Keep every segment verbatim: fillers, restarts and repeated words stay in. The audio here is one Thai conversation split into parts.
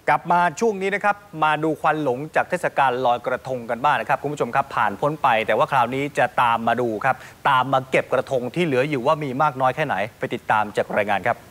กลับมาช่วงนี้นะครับมาดูควันหลงจากเทศกาลลอยกระทงกันบ้างนะครับคุณผู้ชมครับผ่านพ้นไปแต่ว่าคราวนี้จะตามมาดูครับตามมาเก็บกระทงที่เหลืออยู่ว่ามีมากน้อยแค่ไหนไปติดตามจากรายงานครับ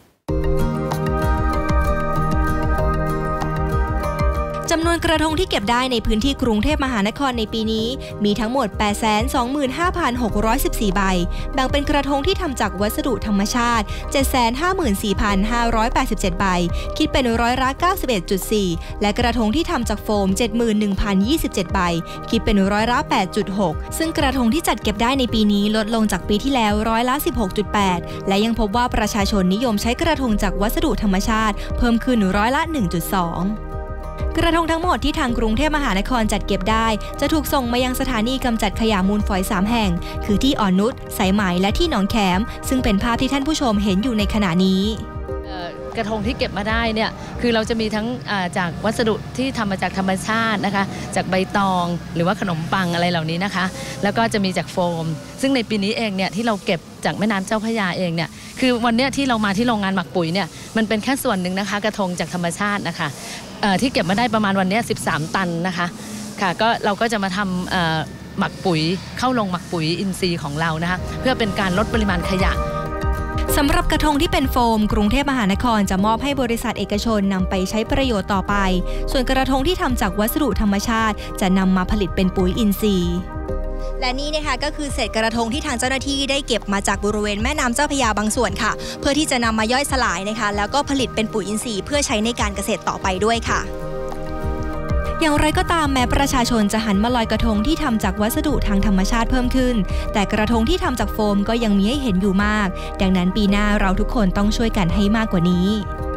จำนวนกระทงที่เก็บได้ในพื้นที่กรุงเทพมหานครในปีนี้มีทั้งหมด แปดแสนสองหมื่นห้าพันหกร้อยสิบสี่ ใบแบ่งเป็นกระทงที่ทำจากวัสดุธรรมชาติ เจ็ดแสนห้าหมื่นสี่พันห้าร้อยแปดสิบเจ็ด ใบคิดเป็นร้อยละ เก้าสิบเอ็ดจุดสี่ และกระทงที่ทำจากโฟม เจ็ดหมื่นหนึ่งพันยี่สิบเจ็ด ใบคิดเป็นร้อยละ แปดจุดหก ซึ่งกระทงที่จัดเก็บได้ในปีนี้ลดลงจากปีที่แล้วร้อยละ สิบหกจุดแปด และยังพบว่าประชาชนนิยมใช้กระทงจากวัสดุธรรมชาติเพิ่มขึ้นร้อยละ หนึ่งจุดสองกระทงทั้งหมดที่ทางกรุงเทพมหานครจัดเก็บได้จะถูกส่งมายังสถานีกำจัดขยะมูลฝอยสามแห่งคือที่อ่อนนุชสายไหมและที่หนองแขมซึ่งเป็นภาพที่ท่านผู้ชมเห็นอยู่ในขณะนี้กระทงที่เก็บมาได้เนี่ยคือเราจะมีทั้งจากวัสดุที่ทำมาจากธรรมชาตินะคะจากใบตองหรือว่าขนมปังอะไรเหล่านี้นะคะแล้วก็จะมีจากโฟมซึ่งในปีนี้เองเนี่ยที่เราเก็บจากแม่น้ำเจ้าพระยาเองเนี่ยคือวันนี้ที่เรามาที่โรงงานหมักปุ๋ยเนี่ยมันเป็นแค่ส่วนหนึ่งนะคะกระทงจากธรรมชาตินะคะที่เก็บมาได้ประมาณวันนี้สิบสามตันนะคะค่ะก็เราก็จะมาทำหมักปุ๋ยเข้าลงหมักปุ๋ยอินทรีย์ของเรานะคะเพื่อเป็นการลดปริมาณขยะสำหรับกระทงที่เป็นโฟมกรุงเทพมหานครจะมอบให้บริษัทเอกชนนำไปใช้ประโยชน์ต่อไปส่วนกระทงที่ทำจากวัสดุธรรมชาติจะนำมาผลิตเป็นปุ๋ยอินทรีย์และนี่นะคะก็คือเศษกระทงที่ทางเจ้าหน้าที่ได้เก็บมาจากบริเวณแม่น้ำเจ้าพระยาบางส่วนค่ะเพื่อที่จะนำมาย่อยสลายนะคะแล้วก็ผลิตเป็นปุ๋ยอินทรีย์เพื่อใช้ในการเกษตรต่อไปด้วยค่ะอย่างไรก็ตามแม้ประชาชนจะหันมาลอยกระทงที่ทำจากวัสดุทางธรรมชาติเพิ่มขึ้นแต่กระทงที่ทำจากโฟมก็ยังมีให้เห็นอยู่มากดังนั้นปีหน้าเราทุกคนต้องช่วยกันให้มากกว่านี้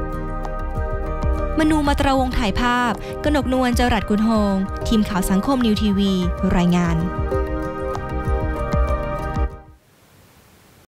มนูมาตรวงถ่ายภาพกนกนวล จรัสกุลโฮงทีมข่าวสังคมนิวทีวีรายงาน